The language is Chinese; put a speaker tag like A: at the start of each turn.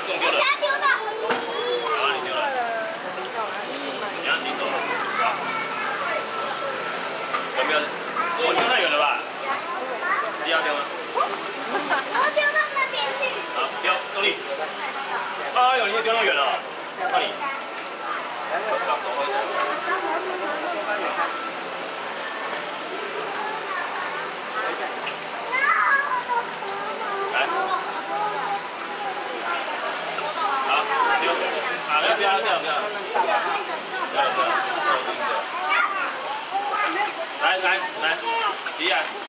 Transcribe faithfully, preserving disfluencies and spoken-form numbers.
A: 弄丢了。
B: 他丢的。
A: 好，你丢了。你要洗手了，好。有没有？我丢太远了吧？你要丢吗？
B: 我丢到那边去。
A: 好，丢，用力。哎呦，你也丢那么远了，换你。把手放下。来。好，丢。好，要不要？不要，不要。不要，不要。来来来，迪亚。